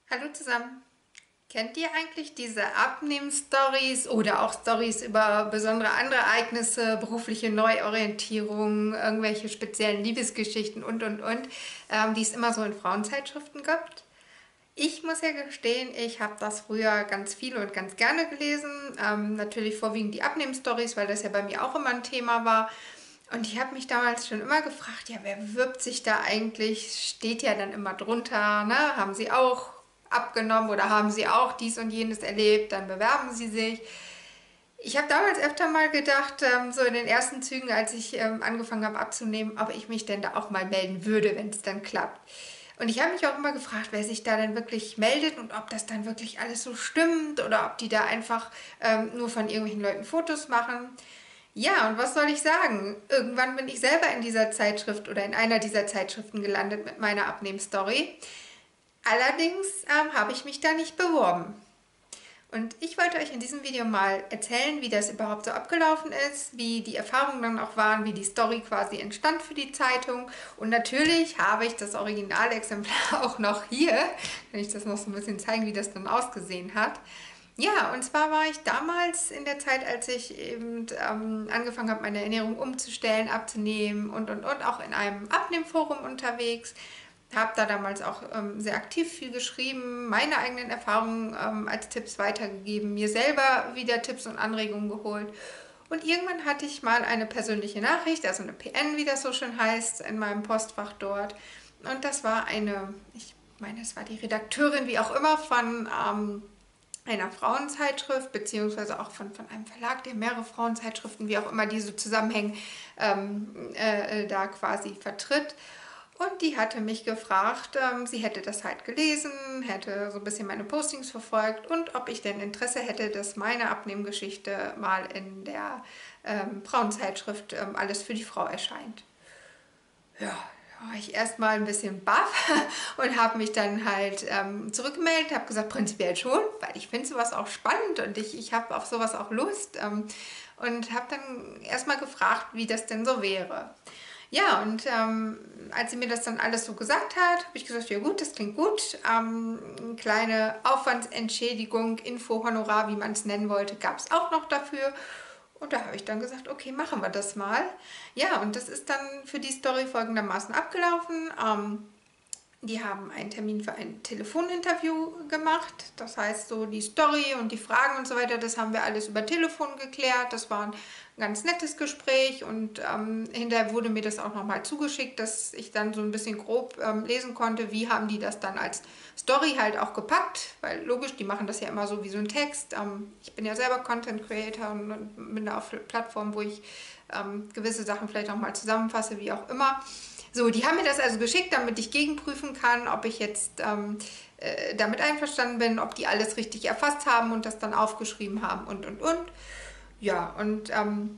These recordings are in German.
Hallo zusammen. Kennt ihr eigentlich diese Abnehmen-Stories oder auch Stories über besondere andere Ereignisse, berufliche Neuorientierung, irgendwelche speziellen Liebesgeschichten und, die es immer so in Frauenzeitschriften gibt? Ich muss ja gestehen, ich habe das früher ganz viel und ganz gerne gelesen. Natürlich vorwiegend die Abnehmen-Stories, weil das ja bei mir auch immer ein Thema war. Und ich habe mich damals schon immer gefragt, ja, wer bewirbt sich da eigentlich? Steht ja dann immer drunter, ne? Haben Sie auch abgenommen oder haben Sie auch dies und jenes erlebt? Dann bewerben Sie sich. Ich habe damals öfter mal gedacht, so in den ersten Zügen, als ich angefangen habe abzunehmen, ob ich mich denn da auch mal melden würde, wenn es dann klappt. Und ich habe mich auch immer gefragt, wer sich da dann wirklich meldet und ob das dann wirklich alles so stimmt oder ob die da einfach nur von irgendwelchen Leuten Fotos machen. Ja, und was soll ich sagen? Irgendwann bin ich selber in dieser Zeitschrift oder in einer dieser Zeitschriften gelandet mit meiner Abnehmstory. Allerdings habe ich mich da nicht beworben. Und ich wollte euch in diesem Video mal erzählen, wie das überhaupt so abgelaufen ist, wie die Erfahrungen dann auch waren, wie die Story quasi entstand für die Zeitung. Und natürlich habe ich das Originalexemplar auch noch hier. Kann ich das noch so ein bisschen zeigen, wie das dann ausgesehen hat. Ja, und zwar war ich damals in der Zeit, als ich eben angefangen habe, meine Ernährung umzustellen, abzunehmen und, auch in einem Abnehmforum unterwegs. Habe da damals auch sehr aktiv viel geschrieben, meine eigenen Erfahrungen als Tipps weitergegeben, mir selber wieder Tipps und Anregungen geholt. Und irgendwann hatte ich mal eine persönliche Nachricht, also eine PN, wie das so schön heißt, in meinem Postfach dort. Und das war ich meine, es war die Redakteurin, wie auch immer, von einer Frauenzeitschrift, beziehungsweise auch von einem Verlag, der mehrere Frauenzeitschriften, wie auch immer diese zusammenhängen, da quasi vertritt. Und die hatte mich gefragt, sie hätte das halt gelesen, hätte so ein bisschen meine Postings verfolgt und ob ich denn Interesse hätte, dass meine Abnehmgeschichte mal in der Frauenzeitschrift Alles für die Frau erscheint. Ja, war ich erstmal ein bisschen baff und habe mich dann halt zurückgemeldet, habe gesagt, prinzipiell schon, weil ich finde sowas auch spannend und ich habe auf sowas auch Lust und habe dann erstmal gefragt, wie das denn so wäre. Ja, und als sie mir das dann alles so gesagt hat, habe ich gesagt, ja gut, das klingt gut. Eine kleine Aufwandsentschädigung, Info-Honorar, wie man es nennen wollte, gab es auch noch dafür. Und da habe ich dann gesagt, okay, machen wir das mal. Ja, und das ist dann für die Story folgendermaßen abgelaufen. Die haben einen Termin für ein Telefoninterview gemacht. Das heißt, so die Story und die Fragen und so weiter, das haben wir alles über Telefon geklärt. Das war ein ganz nettes Gespräch und hinterher wurde mir das auch nochmal zugeschickt, dass ich dann so ein bisschen grob lesen konnte, wie haben die das dann als Story halt auch gepackt. Weil logisch, die machen das ja immer so wie so ein Text. Ich bin ja selber Content Creator und bin da auf Plattformen, wo ich gewisse Sachen vielleicht auch mal zusammenfasse, wie auch immer. So, die haben mir das also geschickt, damit ich gegenprüfen kann, ob ich jetzt damit einverstanden bin, ob die alles richtig erfasst haben und das dann aufgeschrieben haben und. Ja, und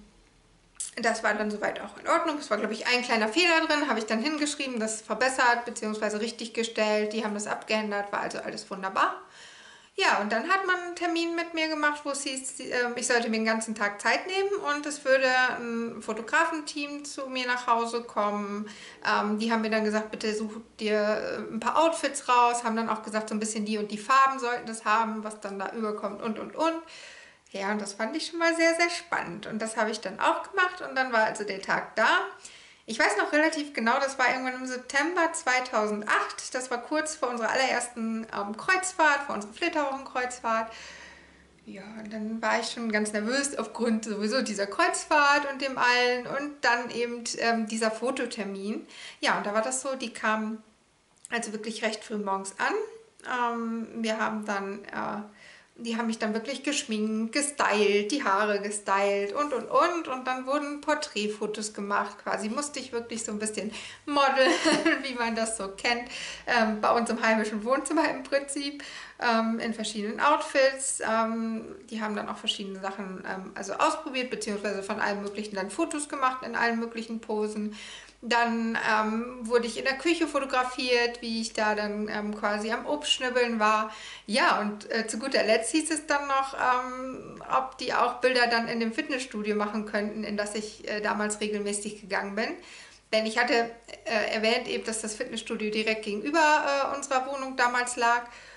das war dann soweit auch in Ordnung. Es war, glaube ich, ein kleiner Fehler drin, habe ich dann hingeschrieben, das verbessert bzw. richtig gestellt. Die haben das abgeändert, war also alles wunderbar. Ja, und dann hat man einen Termin mit mir gemacht, wo es hieß, ich sollte mir den ganzen Tag Zeit nehmen und es würde ein Fotografenteam zu mir nach Hause kommen. Die haben mir dann gesagt, bitte such dir ein paar Outfits raus, haben dann auch gesagt, so ein bisschen die und die Farben sollten das haben, was dann da überkommt und. Ja, und das fand ich schon mal sehr, sehr spannend. Und das habe ich dann auch gemacht und dann war also der Tag da. Ich weiß noch relativ genau, das war irgendwann im September 2008. Das war kurz vor unserer allerersten Kreuzfahrt, vor unserer Flitterwochenkreuzfahrt. Ja, und dann war ich schon ganz nervös aufgrund sowieso dieser Kreuzfahrt und dem allen und dann eben dieser Fototermin. Ja, und da war das so, die kamen also wirklich recht früh morgens an. Wir haben dann die haben mich dann wirklich geschminkt, gestylt, die Haare gestylt und dann wurden Porträtfotos gemacht. Quasi musste ich wirklich so ein bisschen modeln, wie man das so kennt, bei uns im heimischen Wohnzimmer im Prinzip, in verschiedenen Outfits. Die haben dann auch verschiedene Sachen also ausprobiert, beziehungsweise von allem Möglichen dann Fotos gemacht in allen möglichen Posen. Dann wurde ich in der Küche fotografiert, wie ich da dann quasi am Obstschnibbeln war. Ja, und zu guter Letzt hieß es dann noch, ob die auch Bilder dann in dem Fitnessstudio machen könnten, in das ich damals regelmäßig gegangen bin. Denn ich hatte erwähnt eben, dass das Fitnessstudio direkt gegenüber unserer Wohnung damals lag.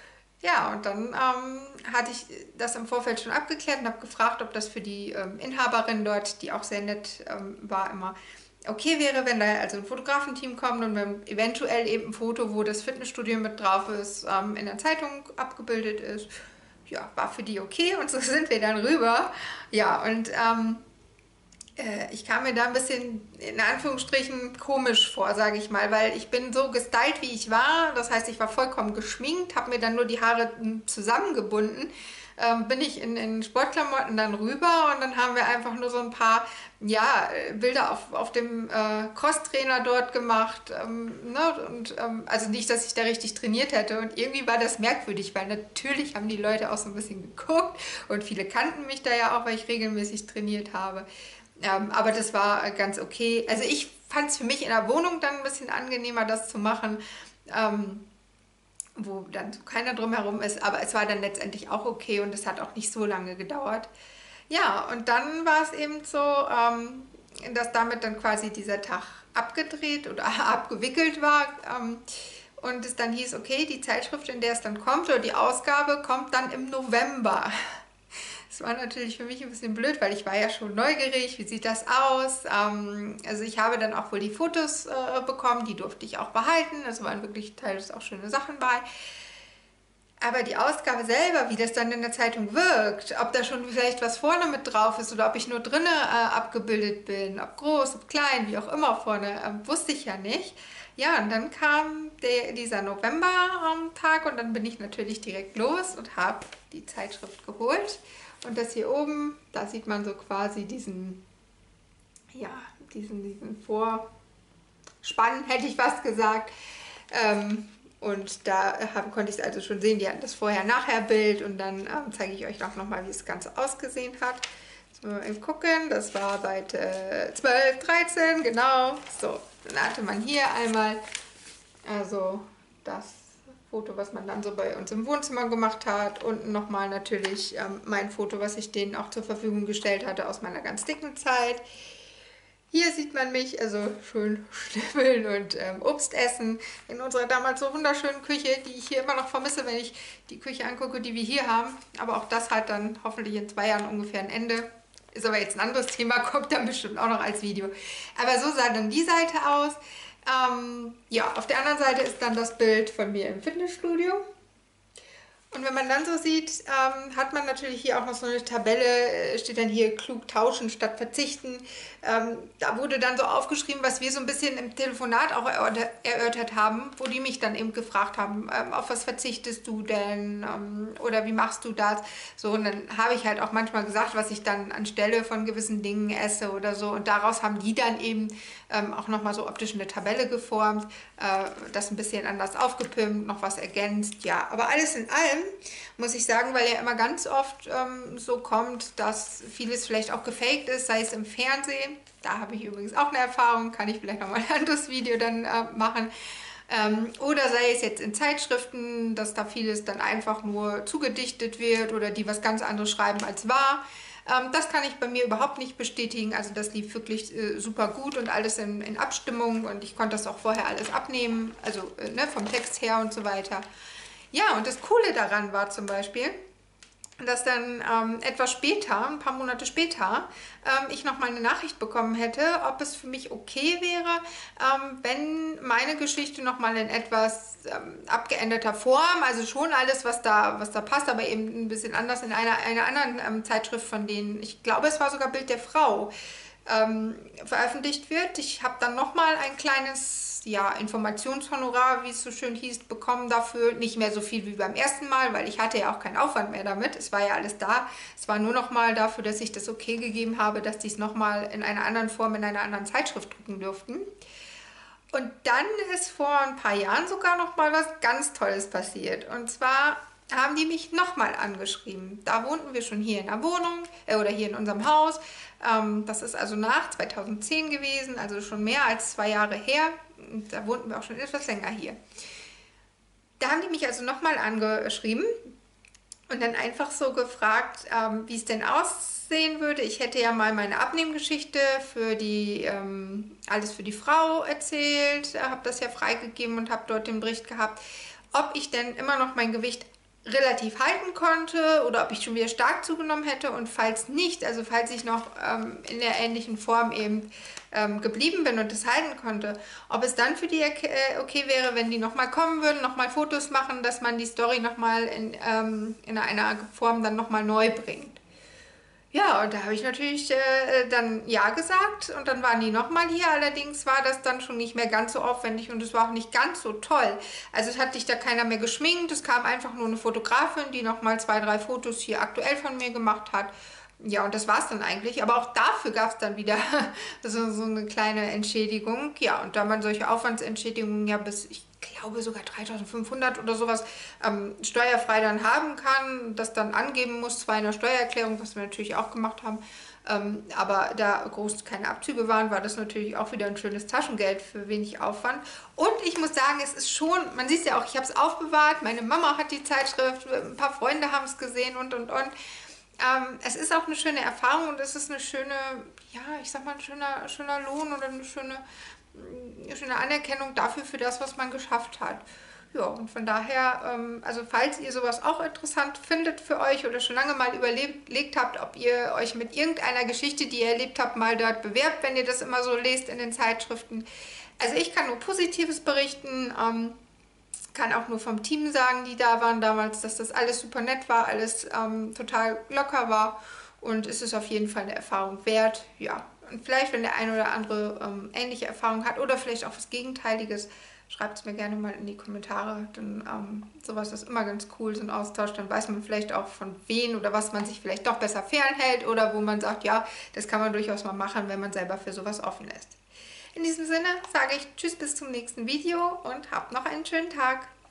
Ja, und dann hatte ich das im Vorfeld schon abgeklärt und habe gefragt, ob das für die Inhaberin dort, die auch sehr nett war, immer okay wäre, wenn da also ein Fotografenteam kommt und wenn eventuell eben ein Foto, wo das Fitnessstudio mit drauf ist, in der Zeitung abgebildet ist. Ja, war für die okay und so sind wir dann rüber. Ja, und ich kam mir da ein bisschen in Anführungsstrichen komisch vor, sage ich mal, weil ich bin so gestylt, wie ich war. Das heißt, ich war vollkommen geschminkt, habe mir dann nur die Haare zusammengebunden. Bin ich in Sportklamotten dann rüber und dann haben wir einfach nur so ein paar ja, Bilder auf dem Crosstrainer dort gemacht. Ne? Und, also nicht, dass ich da richtig trainiert hätte. Und irgendwie war das merkwürdig, weil natürlich haben die Leute auch so ein bisschen geguckt und viele kannten mich da ja auch, weil ich regelmäßig trainiert habe. Aber das war ganz okay. Also ich fand es für mich in der Wohnung dann ein bisschen angenehmer, das zu machen, wo dann so keiner drumherum ist. Aber es war dann letztendlich auch okay und es hat auch nicht so lange gedauert. Ja, und dann war es eben so, dass damit dann quasi dieser Tag abgedreht oder abgewickelt war. Und es dann hieß, okay, die Zeitschrift, in der es dann kommt, oder die Ausgabe, kommt dann im November. Das war natürlich für mich ein bisschen blöd, weil ich war ja schon neugierig, wie sieht das aus? Also ich habe dann auch wohl die Fotos bekommen, die durfte ich auch behalten. Es waren wirklich teils auch schöne Sachen bei. Aber die Ausgabe selber, wie das dann in der Zeitung wirkt, ob da schon vielleicht was vorne mit drauf ist oder ob ich nur drinnen abgebildet bin, ob groß, ob klein, wie auch immer vorne, wusste ich ja nicht. Ja, und dann kam dieser November-Tag und dann bin ich natürlich direkt los und habe die Zeitschrift geholt. Und das hier oben, da sieht man so quasi diesen Vorspann, hätte ich fast gesagt. Und da konnte ich es also schon sehen, die hatten das Vorher-Nachher-Bild und dann zeige ich euch auch nochmal, wie das Ganze ausgesehen hat. Jetzt müssen wir mal gucken, das war Seite 12, 13, genau. So, dann hatte man hier einmal also das Foto, was man dann so bei uns im Wohnzimmer gemacht hat. Unten nochmal natürlich mein Foto, was ich denen auch zur Verfügung gestellt hatte aus meiner ganz dicken Zeit. Hier sieht man mich, also schön schnibbeln und Obst essen in unserer damals so wunderschönen Küche, die ich hier immer noch vermisse, wenn ich die Küche angucke, die wir hier haben. Aber auch das hat dann hoffentlich in 2 Jahren ungefähr ein Ende. Ist aber jetzt ein anderes Thema, kommt dann bestimmt auch noch als Video. Aber so sah dann die Seite aus. Ja, auf der anderen Seite ist dann das Bild von mir im Fitnessstudio. Und wenn man dann so sieht, hat man natürlich hier auch noch so eine Tabelle, steht dann hier klug tauschen statt verzichten. Da wurde dann so aufgeschrieben, was wir so ein bisschen im Telefonat auch erörtert haben, wo die mich dann eben gefragt haben, auf was verzichtest du denn oder wie machst du das? So, und dann habe ich halt auch manchmal gesagt, was ich dann anstelle von gewissen Dingen esse oder so. Und daraus haben die dann eben auch nochmal so optisch eine Tabelle geformt, das ein bisschen anders aufgepimpt, noch was ergänzt. Ja, aber alles in allem muss ich sagen, weil ja immer ganz oft so kommt, dass vieles vielleicht auch gefaked ist, sei es im Fernsehen. Da habe ich übrigens auch eine Erfahrung, kann ich vielleicht nochmal ein anderes Video dann machen. Oder sei es jetzt in Zeitschriften, dass da vieles dann einfach nur zugedichtet wird oder die was ganz anderes schreiben als wahr. Das kann ich bei mir überhaupt nicht bestätigen. Also das lief wirklich super gut und alles in Abstimmung und ich konnte das auch vorher alles abnehmen, also ne, vom Text her und so weiter. Ja, und das Coole daran war zum Beispiel, dass dann etwas später, ein paar Monate später, ich noch mal eine Nachricht bekommen hätte, ob es für mich okay wäre, wenn meine Geschichte noch mal in etwas abgeänderter Form, also schon alles, was da passt, aber eben ein bisschen anders in einer anderen Zeitschrift von denen, ich glaube, es war sogar Bild der Frau, veröffentlicht wird. Ich habe dann noch mal ein kleines Informationshonorar, wie es so schön hieß, bekommen dafür. Nicht mehr so viel wie beim ersten Mal, weil ich hatte ja auch keinen Aufwand mehr damit. Es war ja alles da. Es war nur noch mal dafür, dass ich das okay gegeben habe, dass die es noch mal in einer anderen Form, in einer anderen Zeitschrift drucken durften. Und dann ist vor ein paar Jahren sogar noch mal was ganz Tolles passiert. Und zwar haben die mich nochmal angeschrieben. Da wohnten wir schon hier in der Wohnung oder hier in unserem Haus. Das ist also nach 2010 gewesen, also schon mehr als 2 Jahre her. Und da wohnten wir auch schon etwas länger hier. Da haben die mich also nochmal angeschrieben und dann einfach so gefragt, wie es denn aussehen würde. Ich hätte ja mal meine Abnehmgeschichte für die Alles für die Frau erzählt, habe das ja freigegeben und habe dort den Bericht gehabt, ob ich denn immer noch mein Gewicht relativ halten konnte oder ob ich schon wieder stark zugenommen hätte, und falls nicht, also falls ich noch in der ähnlichen Form eben geblieben bin und das halten konnte, ob es dann für die okay wäre, wenn die nochmal kommen würden, nochmal Fotos machen, dass man die Story nochmal in einer Form dann nochmal neu bringt. Ja, und da habe ich natürlich dann ja gesagt, und dann waren die nochmal hier. Allerdings war das dann schon nicht mehr ganz so aufwendig und es war auch nicht ganz so toll. Also es hat sich da keiner mehr geschminkt, es kam einfach nur eine Fotografin, die nochmal 2, 3 Fotos hier aktuell von mir gemacht hat. Ja, und das war es dann eigentlich. Aber auch dafür gab es dann wieder so eine kleine Entschädigung. Ja, und da man solche Aufwandsentschädigungen ja bis, ich glaube sogar 3.500 oder sowas steuerfrei dann haben kann, das dann angeben muss, zwar in der Steuererklärung, was wir natürlich auch gemacht haben, aber da groß keine Abzüge waren, war das natürlich auch wieder ein schönes Taschengeld für wenig Aufwand. Und ich muss sagen, es ist schon, man sieht es ja auch, ich habe es aufbewahrt, meine Mama hat die Zeitschrift, ein paar Freunde haben es gesehen und. Es ist auch eine schöne Erfahrung und es ist eine schöne, ja, ich sag mal, ein schöner Lohn oder eine schöne Anerkennung dafür, für das, was man geschafft hat. Ja, und von daher, also falls ihr sowas auch interessant findet für euch oder schon lange mal überlegt habt, ob ihr euch mit irgendeiner Geschichte, die ihr erlebt habt, mal dort bewerbt, wenn ihr das immer so lest in den Zeitschriften. Also ich kann nur Positives berichten, kann auch nur vom Team sagen, die da waren damals, dass das alles super nett war, alles total locker war, und es ist auf jeden Fall eine Erfahrung wert. Ja, und vielleicht, wenn der eine oder andere ähnliche Erfahrung hat oder vielleicht auch was Gegenteiliges, schreibt es mir gerne mal in die Kommentare, denn sowas ist immer ganz cool, so ein Austausch, dann weiß man vielleicht auch von wen oder was man sich vielleicht doch besser fernhält oder wo man sagt, ja, das kann man durchaus mal machen, wenn man selber für sowas offen ist. In diesem Sinne sage ich Tschüss, bis zum nächsten Video und habt noch einen schönen Tag.